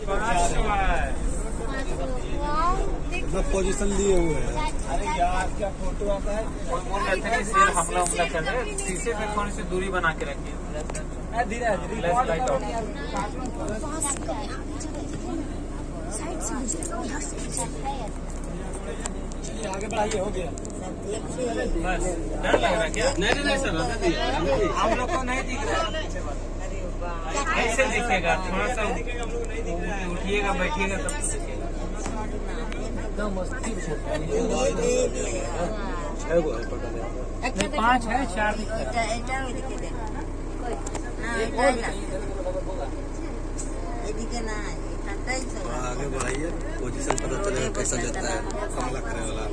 Position लिए हुए हैं। अरे यार क्या फोटो आता है। बोल रहे थे कि शेर हमला कर रहे हैं, शीशे पे थोड़ी सी दूरी बना के रखिए। धीरे धीरे लाइट ऑफ। आगे बढ़ाइए, हो गया। बस डर लग रहा क्या? नहीं सर, हम लोग को नहीं दिख रहा है। कैसे दिखेगा? थोड़ा सा उठिएगा बैठिएगा तब तो दिखेगा। एकदम मस्ती में 5 है 4 आगे बढ़ाइए, पोजीशन पता चलेगा कैसा लेता है हमला करने वाला।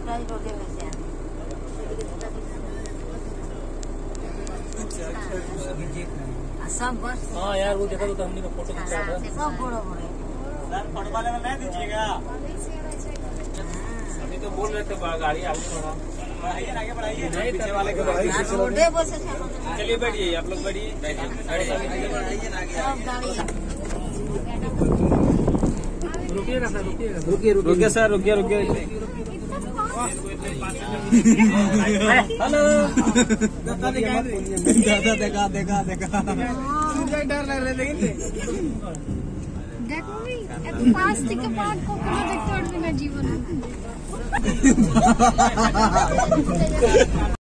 हाँ यार, वो देखा तो हमने फोटो खींचा था। फोटो वाले में नहीं दीजिएगा। अभी तो बोल रहे थे गाड़ी आगे बढ़ा, आगे बढ़ाइए। नहीं, पीछे वाले को बढ़ाइए। चलिए बैठिए, आप लोग बैठिए। रुकिएगा सर, रुकिए सर, रुकिए। हेलो, देखा डर लग रहा है लेकिन देखो पास থেকে পাঠ কখনো দেখতে পারবে না জীবনে।